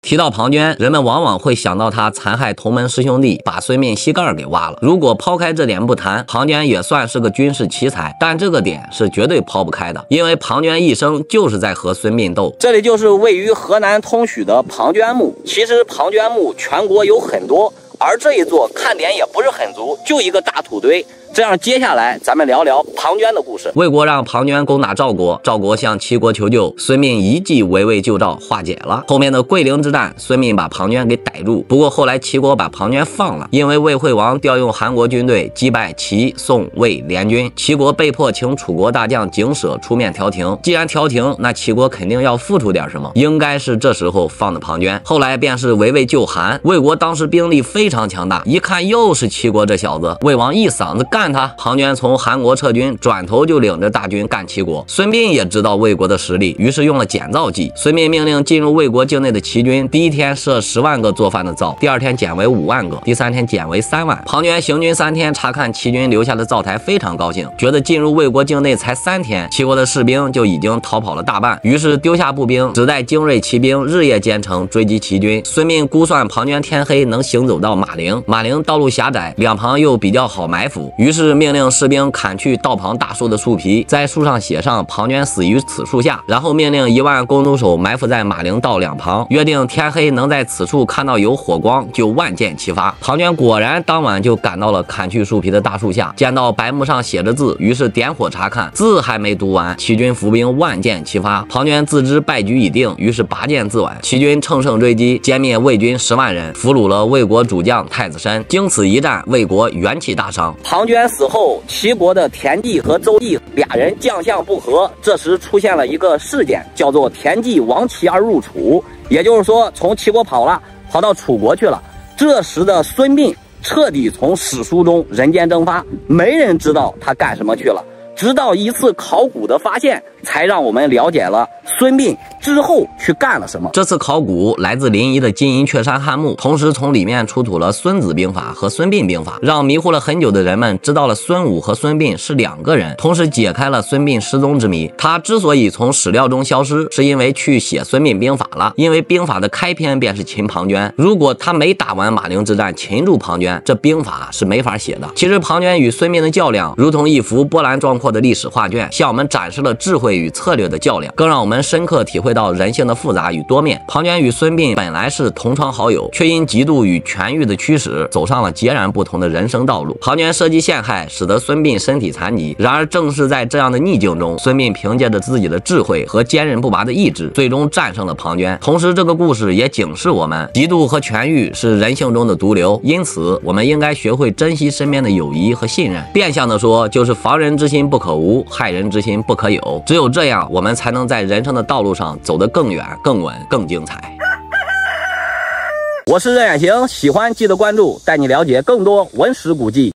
提到庞涓，人们往往会想到他残害同门师兄弟，把孙膑膝盖给挖了。如果抛开这点不谈，庞涓也算是个军事奇才，但这个点是绝对抛不开的，因为庞涓一生就是在和孙膑斗。 这里就是位于河南通许的庞涓墓。其实庞涓墓全国有很多，而这一座看点也不是很足，就一个大土堆。这样，接下来咱们聊聊庞涓的故事。 魏国让庞涓攻打赵国，赵国向齐国求救，孙膑一计围魏救赵，化解了。后面的桂陵之战，孙膑把庞涓给逮住。不过后来齐国把庞涓放了，因为魏惠王调用韩国军队击败齐、宋、魏联军，齐国被迫请楚国大将景舍出面调停。既然调停，那齐国肯定要付出点什么，应该是这时候放的庞涓。后来便是围魏救韩，魏国当时兵力非常强大，一看又是齐国这小子，魏王一嗓子干他。庞涓从韩国撤军，转头就领着大军干齐国。孙膑也知道魏国的实力，于是用了减灶计。孙膑命令进入魏国境内的齐军，第一天设10万个做饭的灶，第二天减为5万个，第3天减为3万。庞涓行军3天，查看齐军留下的灶台，非常高兴，觉得进入魏国境内才3天，齐国的士兵就已经逃跑了大半，于是丢下步兵，只带精锐骑兵日夜兼程追击齐军。孙膑估算庞涓天黑能行走到马陵，马陵道路狭窄，两旁又比较好埋伏，于是命令士兵砍去道旁大树的树皮，在树上写上庞涓死于此树下，然后命令1万弓弩手埋伏在马陵道两旁，约定天黑能在此处看到有火光就万箭齐发。庞涓果然当晚就赶到了砍去树皮的大树下，见到白幕上写着字，于是点火查看，字还没读完，齐军伏兵万箭齐发。庞涓自知败局已定，于是拔剑自刎。齐军乘胜追击，歼灭魏军10万人，俘虏了魏国主将太子申。经此一战，魏国元气大伤。 庞涓死后，齐国的田忌和邹忌俩人将相不和，这时出现了一个事件，叫做田忌亡齐而入楚，也就是说从齐国跑到楚国去了。这时的孙膑彻底从史书中人间蒸发，没人知道他干什么去了。直到一次考古的发现，才让我们了解了孙膑之后去干了什么。 这次考古来自临沂的金银雀山汉墓，同时从里面出土了《孙子兵法》和《孙膑兵法》，让迷糊了很久的人们知道了孙武和孙膑是2个人，同时解开了孙膑失踪之谜。他之所以从史料中消失，是因为去写孙膑兵法了，因为兵法的开篇便是擒庞涓，如果他没打完马陵之战擒住庞涓，这兵法是没法写的。其实庞涓与孙膑的较量如同一幅波澜壮阔的历史画卷，向我们展示了智慧与策略的较量，更让我们深刻体会到人性的复杂与多面。庞涓与孙膑本来是同窗好友，却因嫉妒与权欲的驱使，走上了截然不同的人生道路。庞涓设计陷害，使得孙膑身体残疾，然而正是在这样的逆境中，孙膑凭借着自己的智慧和坚韧不拔的意志，最终战胜了庞涓。同时这个故事也警示我们，嫉妒和权欲是人性中的毒瘤，因此我们应该学会珍惜身边的友谊和信任。变相的说，就是防人之心不可无，害人之心不可有。只有这样，我们才能在人生的道路上走得更远、更稳、更精彩。 我是任远行，喜欢记得关注，带你了解更多文史古迹。